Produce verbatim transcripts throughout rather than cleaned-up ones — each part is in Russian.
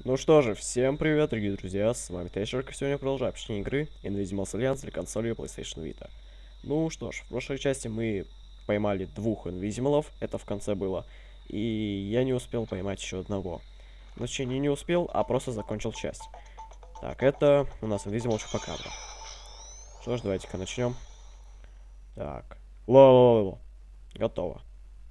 Ну что же, всем привет, дорогие друзья, с вами Тейшерк, и сегодня продолжаем общение игры Invisibles Alliance для консоли PlayStation Vita. Ну что ж, в прошлой части мы поймали двух Инвизималов, это в конце было, и я не успел поймать еще одного. Ну, точнее, не успел, а просто закончил часть. Так, это у нас Invisimal Чупакабра. Что ж, давайте-ка начнем. Так, ло-ло-ло, готово.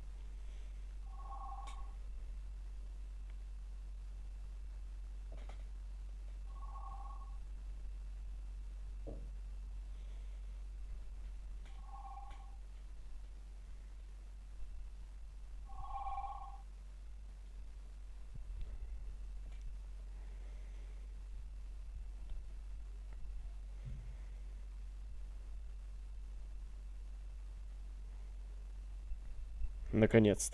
Наконец-то.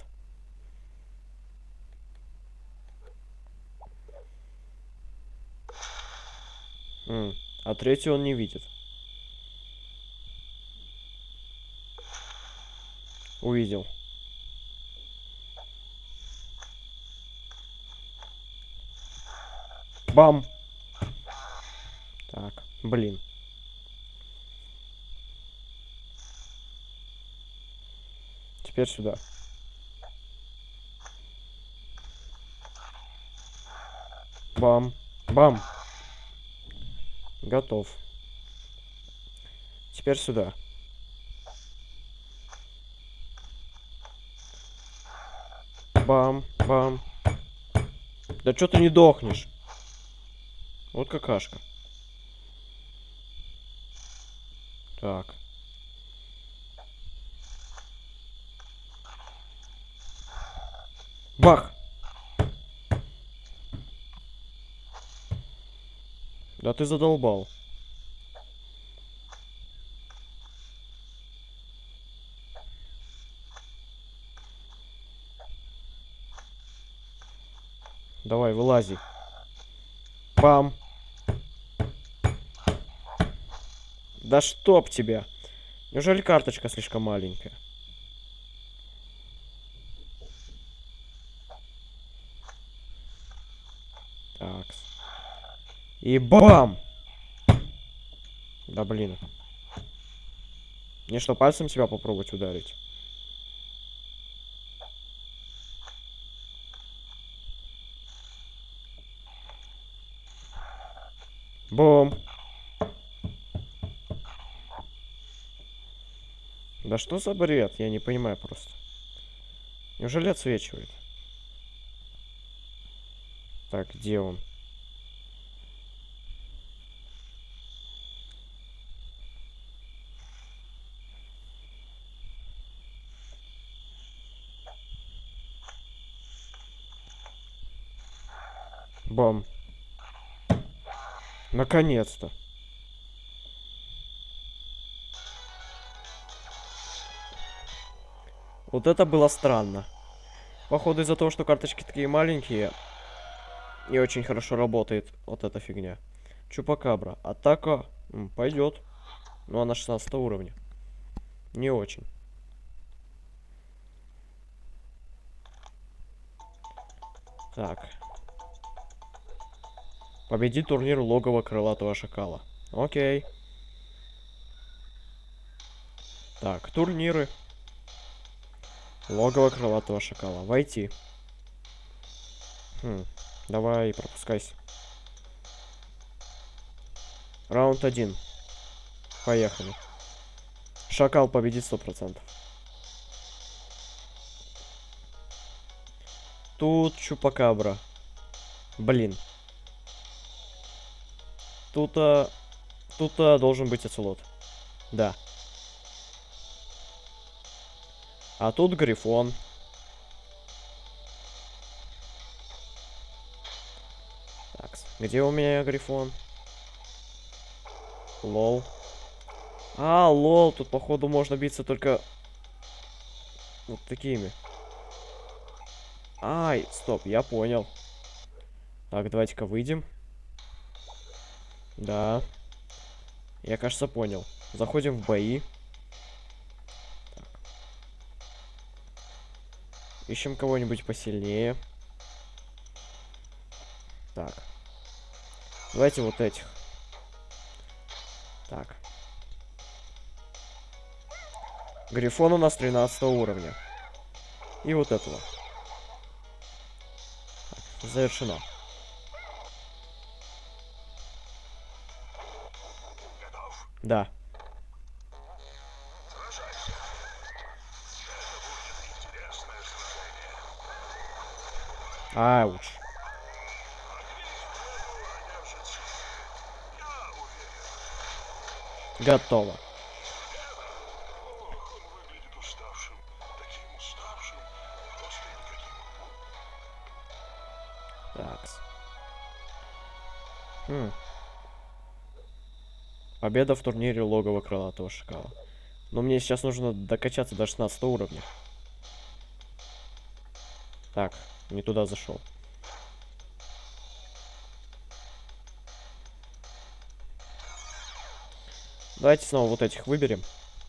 М, А третий он не видит. Увидел. Бам! Так, блин. Теперь сюда. Бам. Бам. Готов. Теперь сюда. Бам. Бам. Да что ты не дохнешь? Вот какашка. Так. Бах! Да ты задолбал. Давай, вылази. Бам. Да чтоб тебя. Неужели карточка слишком маленькая? Так. И бам! Да блин. Мне что, пальцем себя попробовать ударить? Бум! Да что за бред? Я не понимаю просто. Неужели отсвечивает? Так, где он? Бам. Наконец-то. Вот это было странно. Походу из-за того, что карточки такие маленькие, не очень хорошо работает вот эта фигня. Чупакабра. Атака м, пойдет. Ну, она шестнадцатого уровня. Не очень. Так. Победи турнир логово крылатого шакала. Окей. Так, турниры. Логово крылатого шакала. Войти. Хм. Давай, пропускайся. Раунд один. Поехали. Шакал победит сто процентов. Тут чупакабра. Блин. Тут-то... Тут-то должен быть оцелот. Да. А тут грифон. Так, где у меня грифон? Лол. А, лол, тут походу можно биться только вот такими. Ай, стоп, я понял. Так, давайте-ка выйдем. Да. Я, кажется, понял. Заходим в бои. Так. Ищем кого-нибудь посильнее. Так. Давайте вот этих. Так. Грифон у нас тринадцатого уровня. И вот этого. Так, завершено. Да. Ауч. Готово. Такс. Хм. Победа в турнире логово крылатого шакала. Но мне сейчас нужно докачаться до шестнадцатого уровня. Так, не туда зашел. Давайте снова вот этих выберем.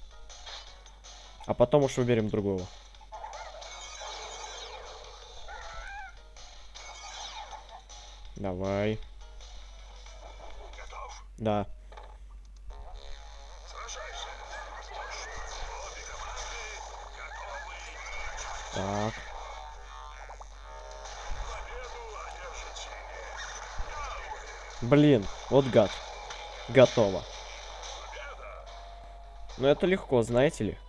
А потом уж выберем другого. Давай. Да. Так. Блин, вот гад. Готово. Но это легко, знаете ли.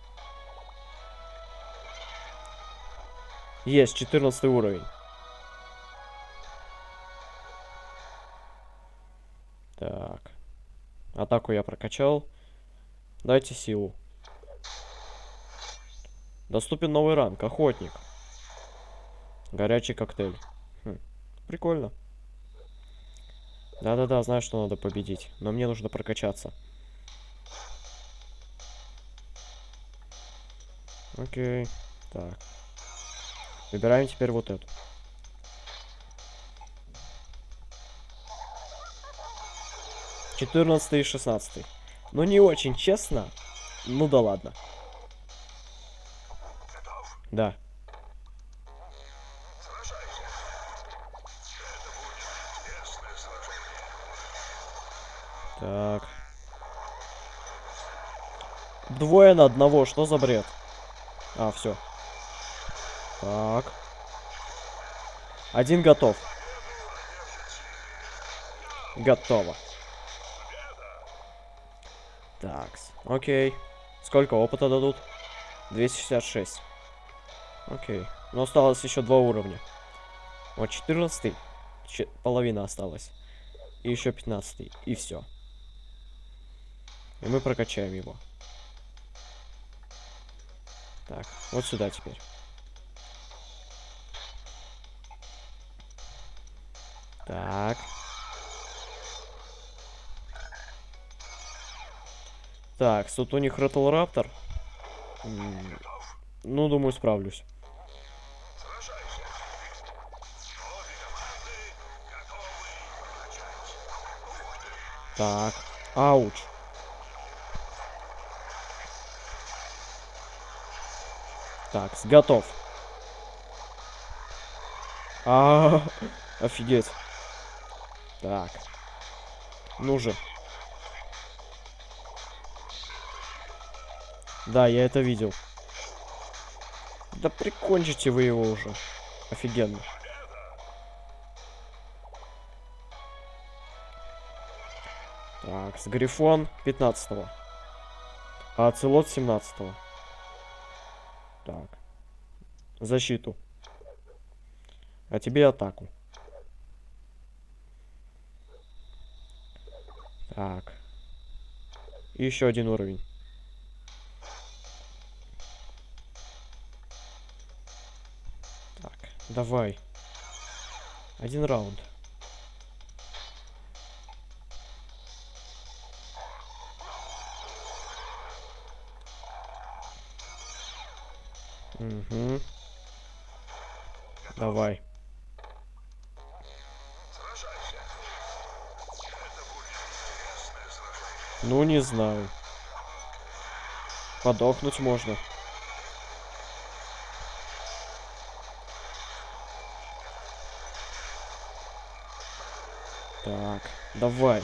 Есть, четырнадцатый уровень. Так. Атаку я прокачал. Дайте силу. Доступен новый ранг. Охотник. Горячий коктейль. Хм. Прикольно. Да-да-да, знаю, что надо победить. Но мне нужно прокачаться. Окей. Так. Выбираем теперь вот эту. четырнадцатый и шестнадцатый. Ну, не очень честно. Ну да ладно. Да. Так. Двое на одного. Что за бред? А, все. Так. Один готов. Готово. Так. Окей. Сколько опыта дадут? двести шестьдесят шесть. Окей. Но осталось еще два уровня. Вот четырнадцатый. Ч половина осталась. И еще пятнадцатый. И все. И мы прокачаем его. Так, вот сюда теперь. Так. Так, тут у них Рэттл Раптор. Ну, думаю, справлюсь. Так. Ауч. Так, готов. А, -а, -а офигеть. Так. Ну же. Да, я это видел. Да прикончите вы его уже. Офигенно. Так, с Грифон пятнадцатого. А Оцелот семнадцатого. Так. Защиту. А тебе атаку. Так. И еще один уровень. Так, давай. Один раунд. Угу. Давай. Ну, не знаю. Подохнуть можно. Так, давай.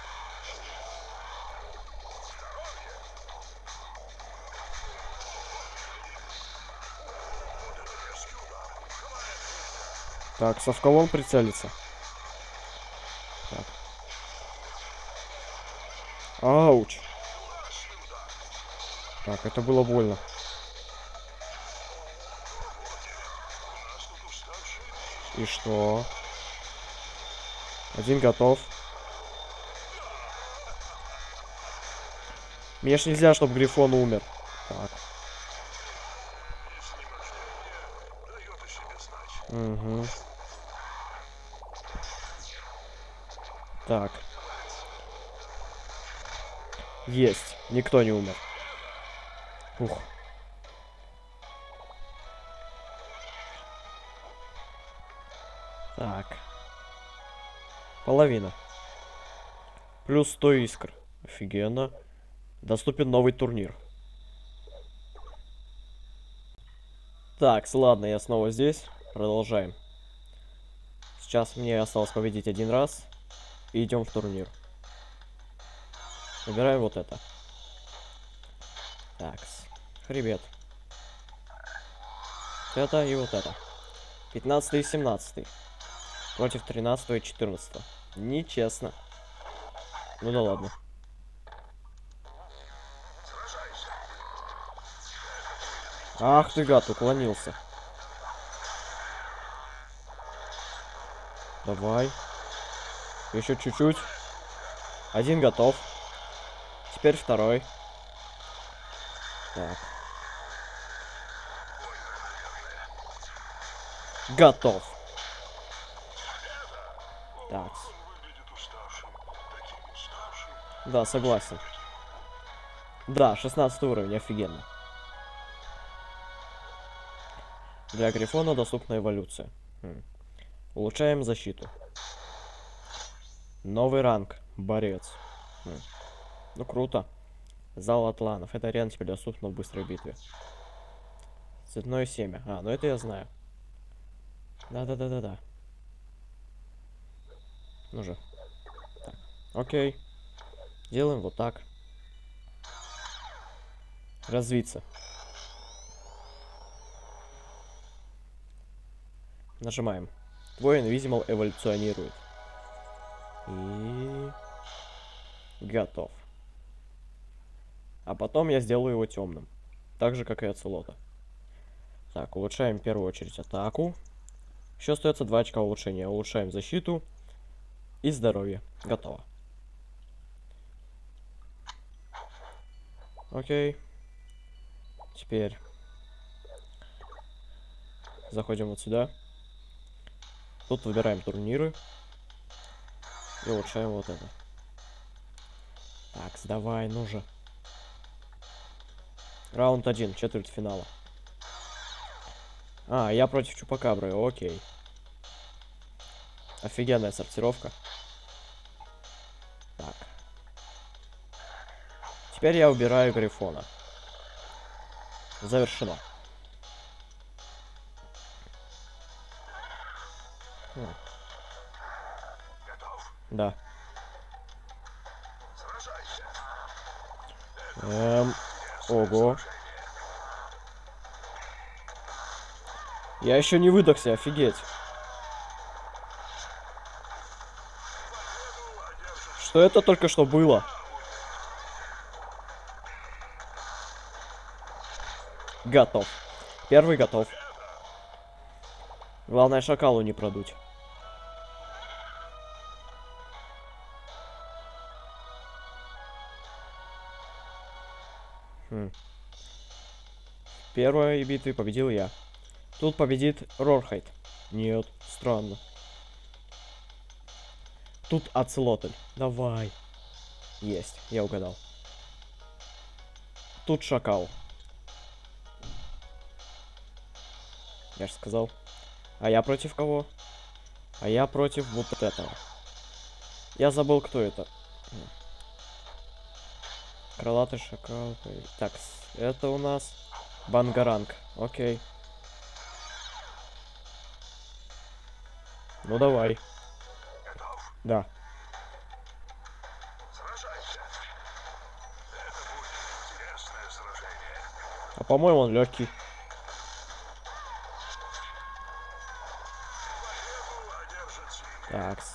Так, совковом прицелиться. Так. Ауч. Так, это было больно. И что? Один готов. Мне ж нельзя, чтобы Грифон умер. Так. Угу. Так. Есть. Никто не умер. Ух. Так. Половина. Плюс сто искр. Офигенно. Доступен новый турнир. Так, ладно, я снова здесь. Продолжаем. Сейчас мне осталось победить один раз. И идем в турнир. Выбираем вот это. Так, хребет. Это и вот это. пятнадцатый и семнадцатый. Против тринадцатого и четырнадцатого. Нечестно. Ну да ладно. Ах ты гад, уклонился. Давай. Еще чуть-чуть. Один готов. Теперь второй. Так. Готов. Так. Да, согласен. Да, шестнадцатый уровень, офигенно. Для Грифона доступна эволюция. Хм. Улучшаем защиту. Новый ранг. Борец. Хм. Ну круто. Зал атланов. Эта арена теперь доступна в быстрой битве. Цветное семя. А, ну это я знаю. Да-да-да-да-да. Ну же. Так. Окей. Делаем вот так. Развиться. Нажимаем. Твой Invisimal эволюционирует. И... готов. А потом я сделаю его темным. Так же, как и Оцелота. Так, улучшаем в первую очередь атаку. Еще остается два очка улучшения. Улучшаем защиту и здоровье. Готово. Окей. Теперь заходим вот сюда. Тут выбираем турниры. И улучшаем вот это. Так, сдавай, ну же. Раунд один, четверть финала. А, я против Чупакабры, окей. Офигенная сортировка. Так. Теперь я убираю Грифона. Завершено. Хм. Да. Эм, ого. Я еще не выдохся, офигеть. Что это только что было? Готов. Первый готов. Главное, шакалу не продуть. Хм. В первой битве победил я. Тут победит Рорхайд. Нет, странно. Тут Оцелотль. Давай. Есть, я угадал. Тут Шакал. Я же сказал. А я против кого? А я против вот этого. Я забыл, кто это. Крылатый шакал. Так, это у нас Бангаранг. Окей. Ну давай. Да. А по-моему, он легкий. Такс.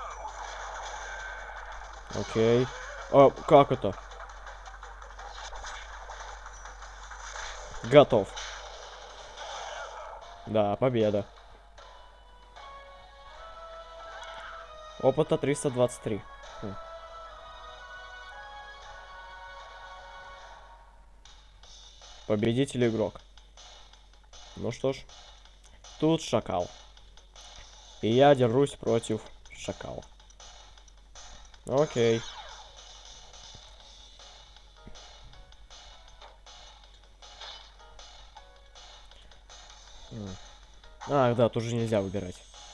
Окей. А, как это? Готов. Да, победа. Опыта триста двадцать три. Хм. Победитель игрок. Ну что ж. Тут шакал. И я дерусь против шакала. Окей. А, да, тут же нельзя выбирать.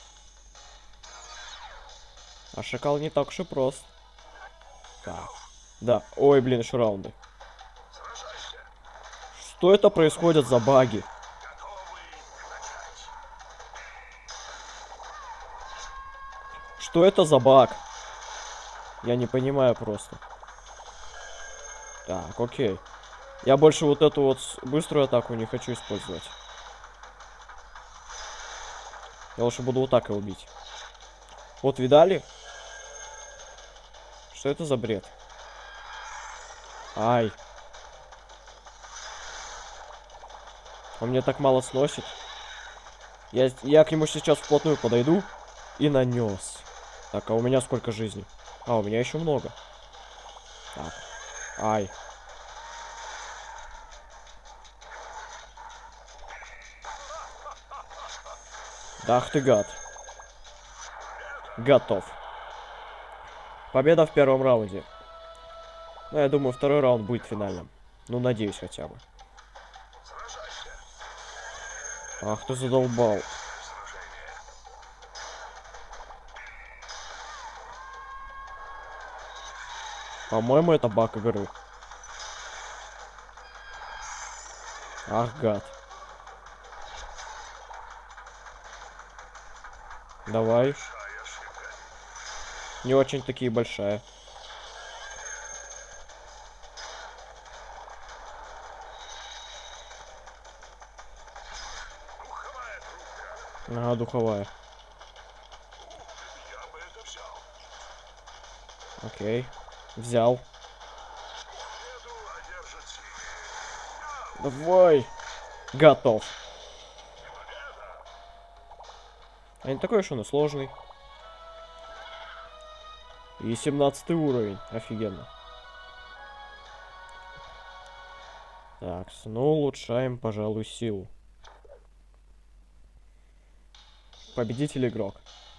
А шакал не так уж и прост. Так. Да. Ой, блин, еще раунды. Что это происходит за баги? Что это за баг? Я не понимаю просто. Так, окей. Я больше вот эту вот быструю атаку не хочу использовать. Я лучше буду вот так его бить. Вот, видали? Что это за бред? Ай. Он мне так мало сносит. Я, я к нему сейчас вплотную подойду и нанес. Так, а у меня сколько жизней? А, у меня еще много. Так. Ай. Да ах ты гад. Готов. Победа в первом раунде. Ну, я думаю, второй раунд будет финальным. Ну, надеюсь хотя бы. Ах ты задолбал. По-моему, это баг игры. Ах, гад. Давай. Не очень такие большая. Ага, духовая. Окей. Взял. Давай. Готов. А не такой уж он и сложный. И семнадцатый уровень. Офигенно. Так, ну улучшаем, пожалуй, силу. Победитель игрок.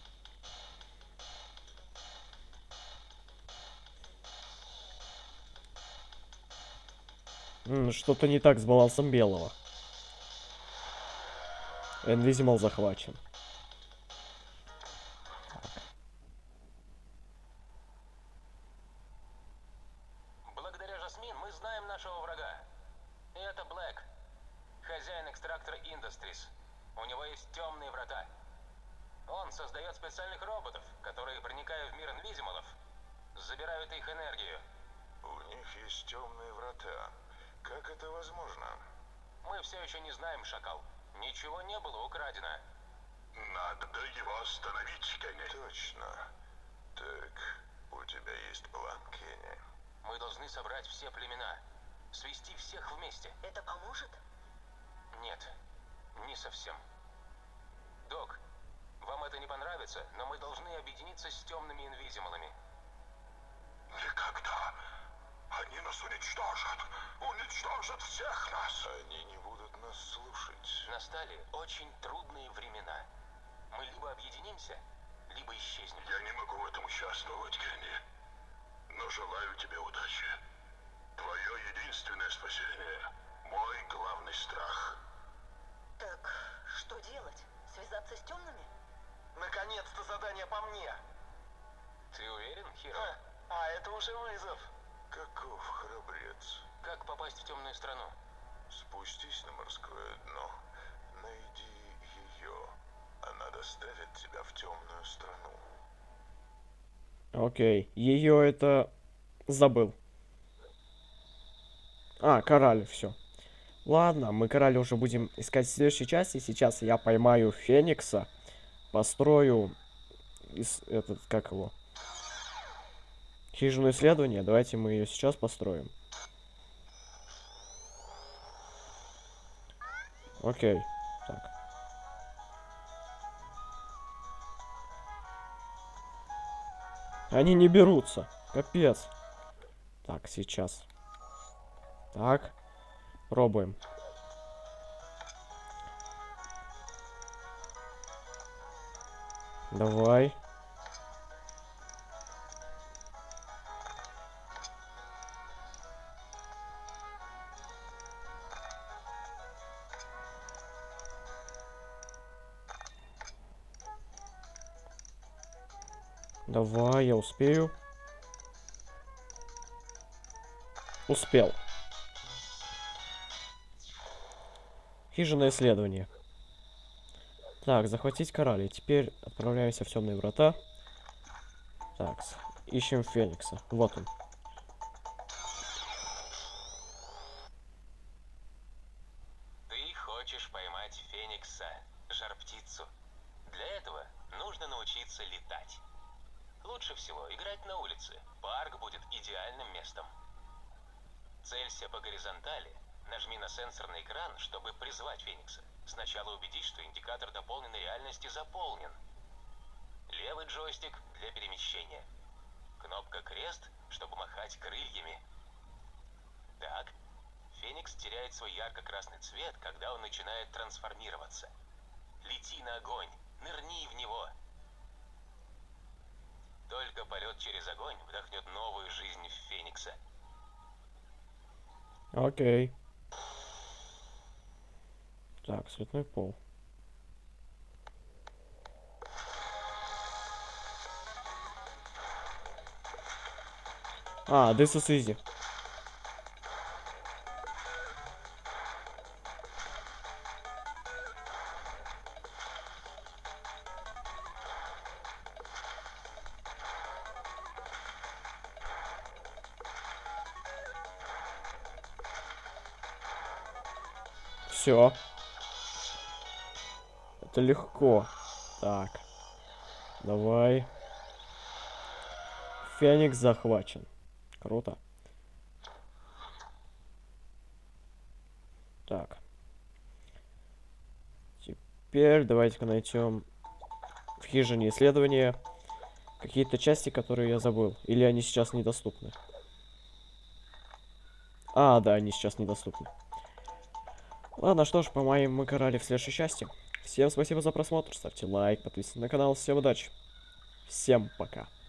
Что-то не так с балансом белого. Invisimal захвачен. Благодаря Жасмин мы знаем нашего врага. И это Блэк, хозяин экстрактора Industries. У него есть темные врата. Он создает специальных роботов, которые, проникая в мир инвизималов, забирают их энергию. У них есть темные врата. Как это возможно? Мы все еще не знаем, Шакал. Ничего не было украдено. Надо его остановить, Кенни. Точно. Так, у тебя есть план, Кенни? Мы должны собрать все племена, свести всех вместе. Это поможет? Нет, не совсем. Док, вам это не понравится, но мы должны объединиться с темными инвизималами. Никогда. Они нас уничтожат. Уничтожат всех нас. Они не будут нас слушать. Настали очень трудные времена. Мы либо объединимся, либо исчезнем. Я не могу в этом участвовать, Кенни. Но желаю тебе удачи. Твое единственное спасение — мой главный страх. Так, что делать? Связаться с темными? Наконец-то задание по мне. Ты уверен, Хиро? А, а это уже вызов. Каков храбрец. Как попасть в темную страну? Спустись на морское дно. Найди ее. Она доставит тебя в темную страну. Окей. Ее это... Забыл. А, кораль, все. Ладно, мы короля уже будем искать в следующей части. Сейчас я поймаю Феникса, построю из, этот, как его, хижину исследования. Давайте мы ее сейчас построим. Окей, так. Они не берутся, капец. Так, сейчас. Так, пробуем. Давай. Давай, я успею. Успел. Хижина исследования. Так, захватить корабль. Теперь отправляемся в темные врата. Так, ищем Феникса. Вот он. Ты хочешь поймать Феникса, жар-птицу. Для этого нужно научиться летать. Лучше всего играть на улице. Парк будет идеальным местом. Целься по горизонтали. Нажми на сенсорный экран, чтобы призвать Феникса. Сначала убедись, что индикатор дополненной реальности заполнен. Левый джойстик для перемещения. Кнопка крест, чтобы махать крыльями. Так. Феникс теряет свой ярко-красный цвет, когда он начинает трансформироваться. Лети на огонь, нырни в него. Только полет через огонь вдохнет новую жизнь в Феникса. Окей. Так, цветной пол. А, this is easy. Все. Это легко. Так. Давай. Феникс захвачен. Круто. Так. Теперь давайте-ка найдем в хижине исследования какие-то части, которые я забыл. Или они сейчас недоступны. А, да, они сейчас недоступны. Ладно, что ж, по-моему, мы короли в следующей части. Всем спасибо за просмотр, ставьте лайк, подписывайтесь на канал, всем удачи. Всем пока.